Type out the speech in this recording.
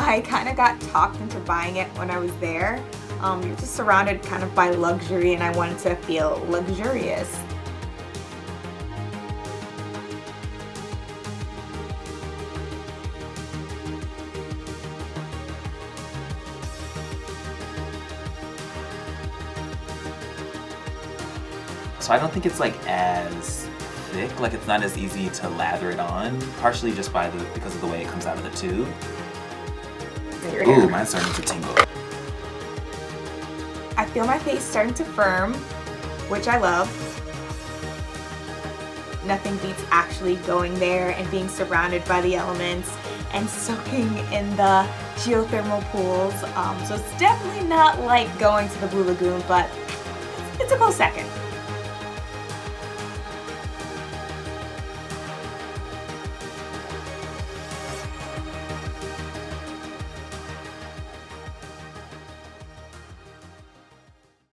I kind of got talked into buying it when I was there. You're just surrounded kind of by luxury, and I wanted to feel luxurious. So I don't think it's like as thick, like it's not as easy to lather it on, partially just because of the way it comes out of the tube. Ooh, mine's starting to tingle. I feel my face starting to firm, which I love. Nothing beats actually going there and being surrounded by the elements and soaking in the geothermal pools. So it's definitely not like going to the Blue Lagoon, but it's a close second.